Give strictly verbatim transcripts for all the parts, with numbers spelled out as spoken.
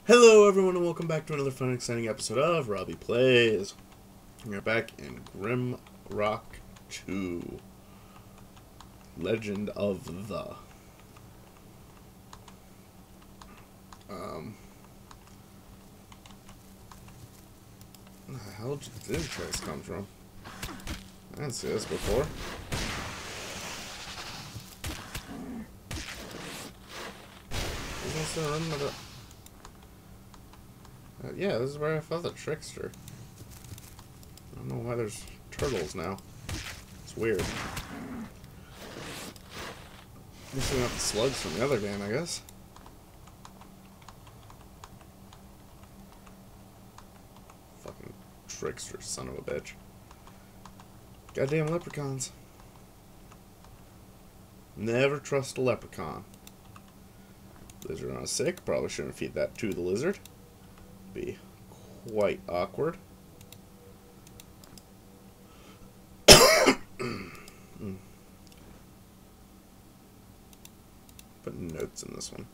Hello everyone and welcome back to another fun and exciting episode of Robbie Plays. We're back in Grimrock two. Legend of the... Um... Where the hell did this place come from? I didn't see this before. Is this the room of the... Uh, yeah, this is where I fought the trickster. I don't know why there's turtles now. It's weird. Missing out the slugs from the other game, I guess. Fucking trickster, son of a bitch. Goddamn leprechauns. Never trust a leprechaun. Lizard on a sick. Probably shouldn't feed that to the lizard. Be quite awkward. mm. Put notes in this one.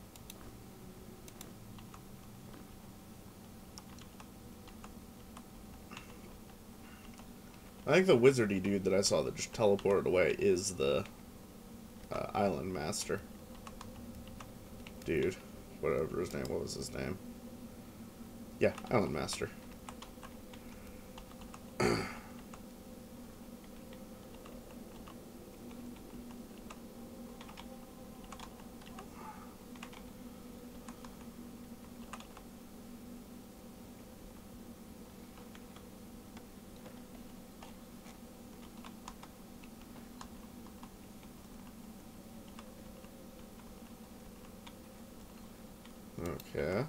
I think the wizardy dude that I saw that just teleported away is the uh, island master dude. Whatever his name. What was his name? Yeah, Island Master. Okay.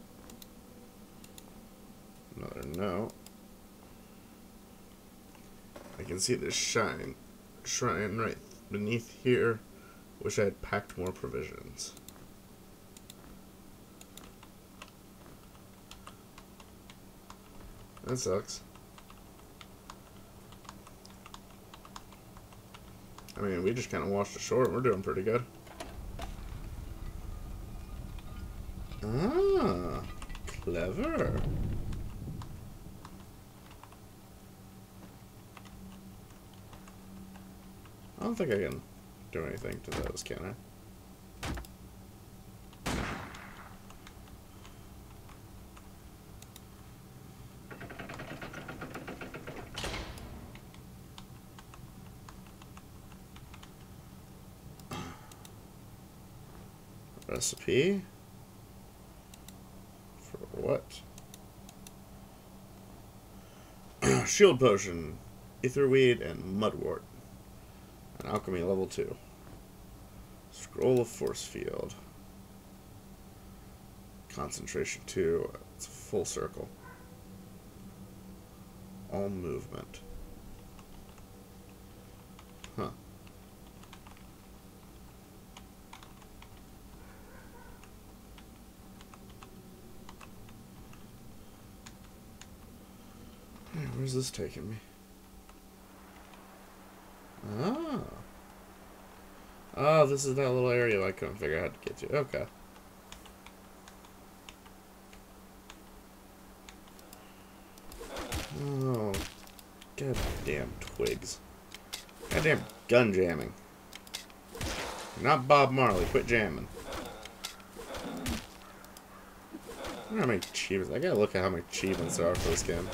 Another note. I can see this shine, shrine right beneath here. Wish I had packed more provisions. That sucks. I mean, we just kind of washed ashore and we're doing pretty good. Ah, clever. I don't think I can do anything to those, can I? Recipe? For what? Shield potion, etherweed, and mudwort. An alchemy level two. Scroll of force field. Concentration two. It's a full circle. All movement. Huh. Hey, where's this taking me? Oh. Oh, this is that little area I couldn't figure out how to get to. Okay. Oh. Goddamn twigs. Goddamn gun jamming. You're not Bob Marley. Quit jamming. I wonder how many achievements. I gotta look at how many achievements there are for this game.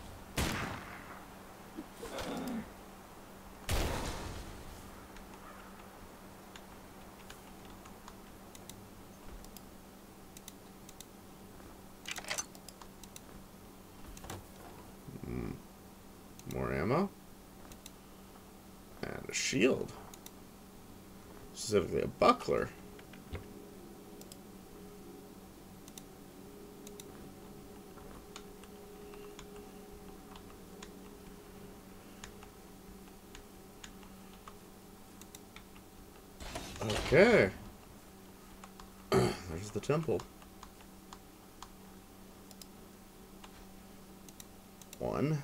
More ammo. And a shield. Specifically a buckler. Okay. There's the temple. One.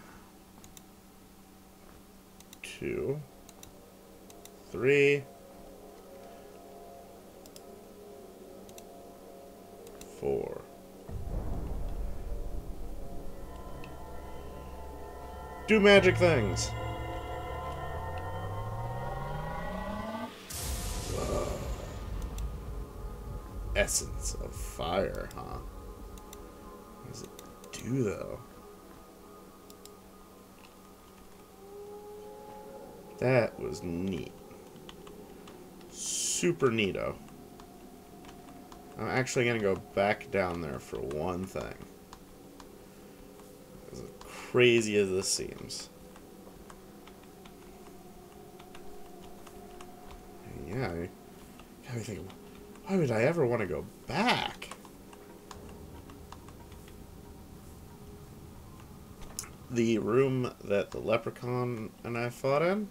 Two. Three. four, Do magic things. Whoa. Essence of fire, huh? What does it do, though? That was neat. Super neato. I'm actually going to go back down there for one thing. As crazy as this seems. Yeah, I gotta be thinking, why would I ever want to go back? The room that the leprechaun and I fought in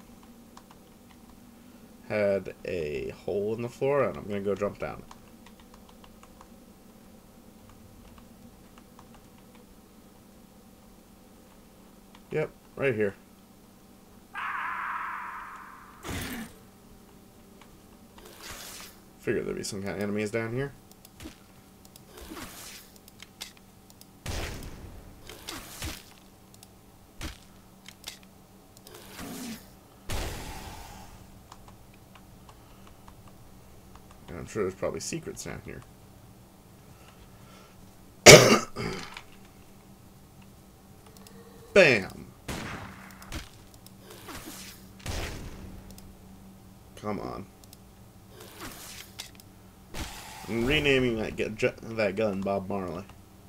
had a hole in the floor, and I'm gonna go jump down. Yep, right here. Figured there'd be some kind of enemies down here. And I'm sure there's probably secrets down here. Bam! Come on. I'm renaming that gu that gun Bob Marley.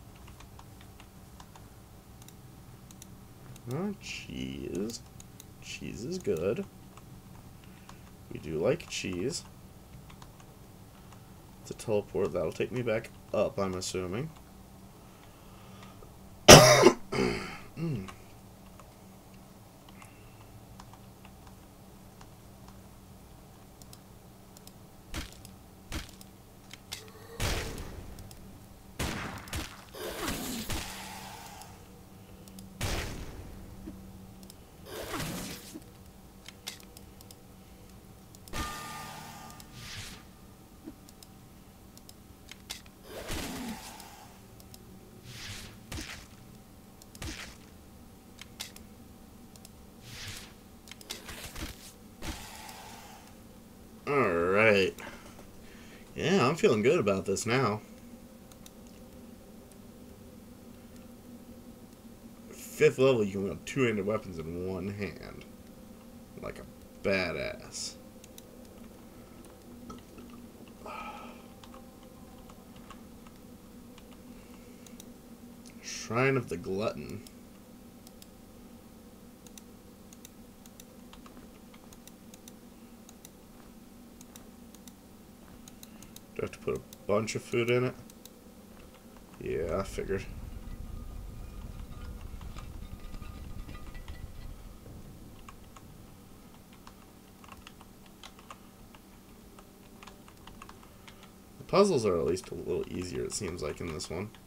Oh, cheese. Cheese is good. We do like cheese. It's a teleport. That'll take me back up, I'm assuming. mm. Alright. Yeah, I'm feeling good about this now. Fifth level, you can wield two-handed weapons in one hand. Like a badass. Shrine of the Glutton. Do I have to put a bunch of food in it? Yeah, I figured. The puzzles are at least a little easier, it seems like, in this one.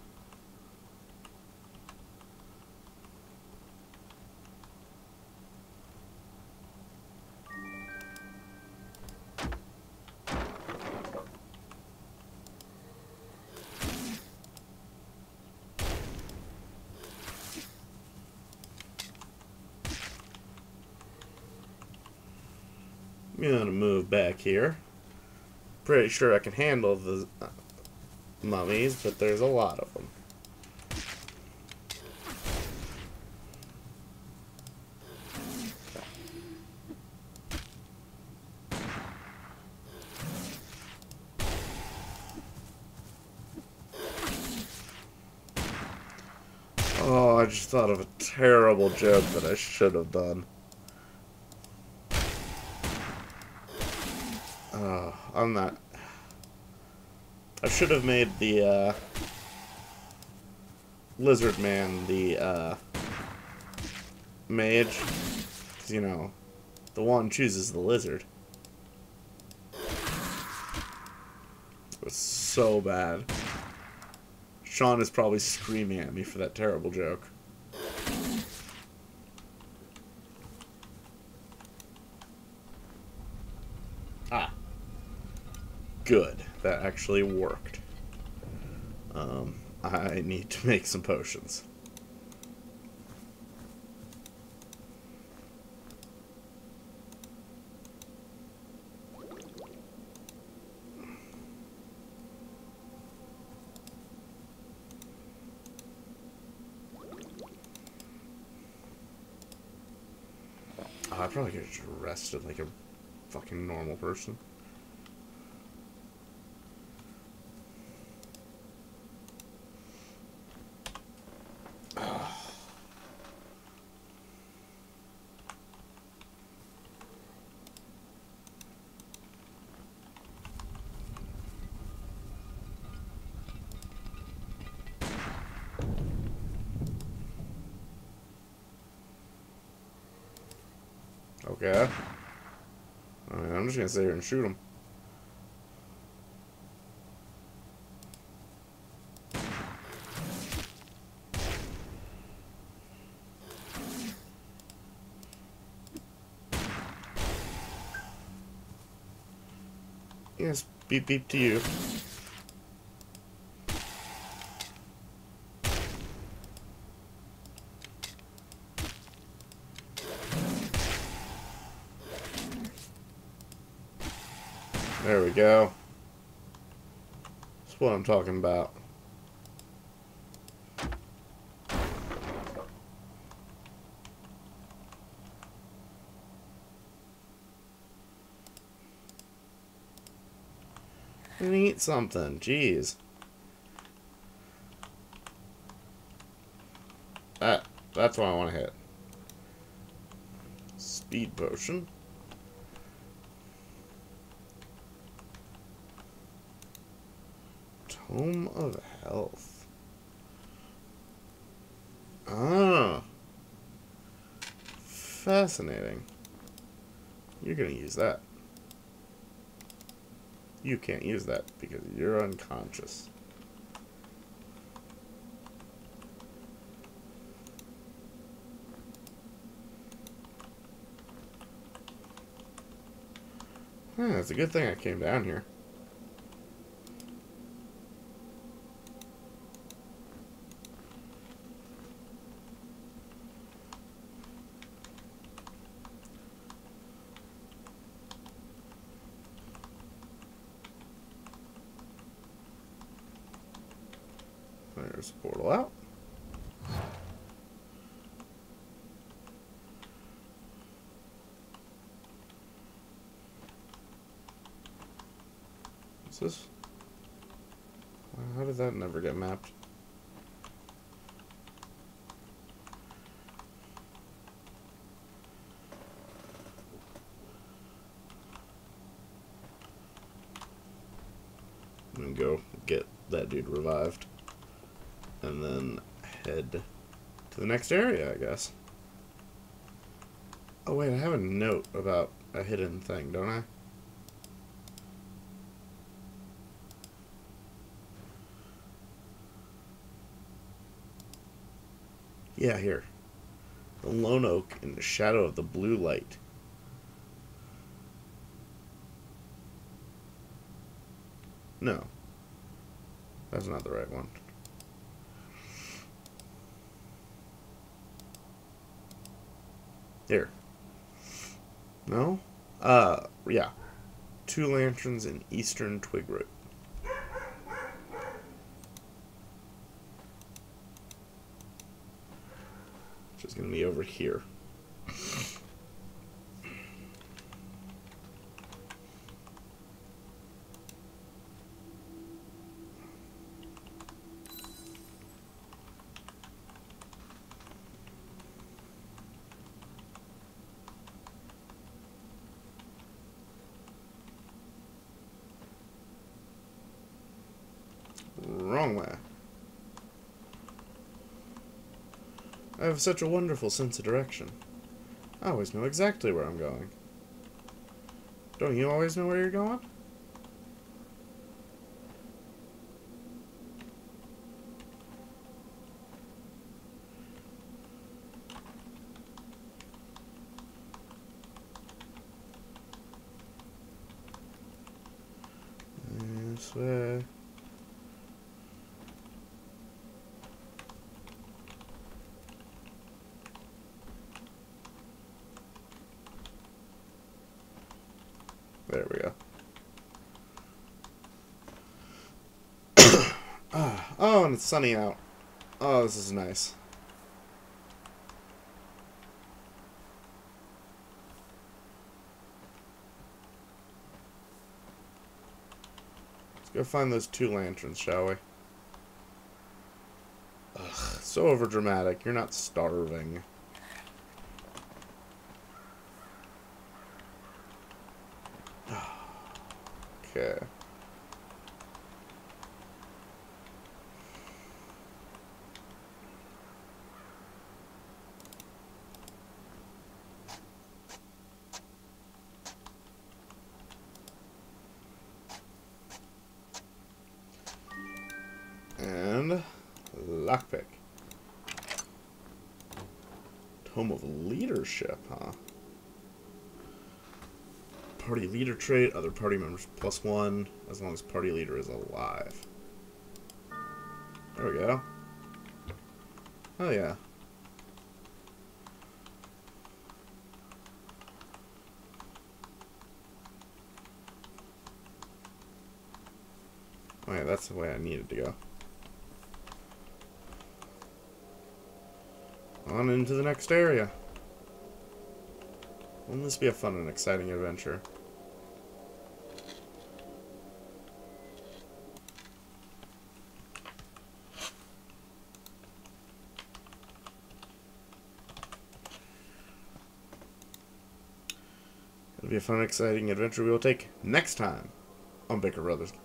I'm gonna move back here. Pretty sure I can handle the uh, mummies, but there's a lot of them. Oh, I just thought of a terrible joke that I should have done. Uh, I'm not... I should have made the, uh... Lizard Man the, uh... mage. 'Cause, you know, the one chooses the lizard. It was so bad. Sean is probably screaming at me for that terrible joke. Ah. Good. That actually worked. Um, I need to make some potions. Oh, I probably could have just rested like a fucking normal person. Okay. Alright, I'm just gonna sit here and shoot him. Yes, beep beep to you. There we go. That's what I'm talking about. And eat something. Jeez. That, that's what I want to hit. Speed potion. Tome of Health. Ah. Fascinating. You're gonna use that. You can't use that because you're unconscious. Huh, it's a good thing I came down here. There's a portal out. What's this? How did that never get mapped? I'm gonna go get that dude revived. And then head to the next area, I guess. Oh wait, I have a note about a hidden thing, don't I? Yeah, here. The lone oak in the shadow of the blue light. No. That's not the right one. Here. No? Uh, yeah. Two lanterns in eastern Twigroot. Which is going to be over here. Wrong way. I have such a wonderful sense of direction. I always know exactly where I'm going. Don't you always know where you're going? This way. There we go. Ah, oh, and it's sunny out. Oh, this is nice. Let's go find those two lanterns, shall we? Ugh, so overdramatic. You're not starving. Okay. And lockpick. Tome of Leadership, huh? Party leader trait, other party members plus one, as long as party leader is alive. There we go. Oh yeah. Oh yeah, that's the way I needed to go. On into the next area. Won't this be a fun and exciting adventure? It'll be a fun and exciting adventure we will take next time on Baker Brothers.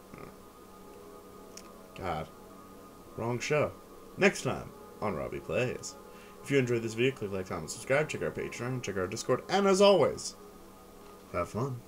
God. Wrong show. Next time on Robbie Plays. If you enjoyed this video, click like, comment, subscribe, check our Patreon, check our Discord, and as always, have fun.